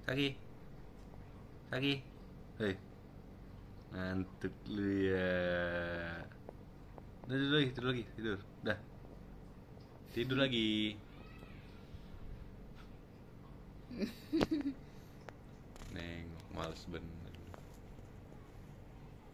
Shaki, Shaki, hei, ngantuk lu ya. Udah, tidur lagi, tidur. Dah, tidur lagi. Neng, males bener.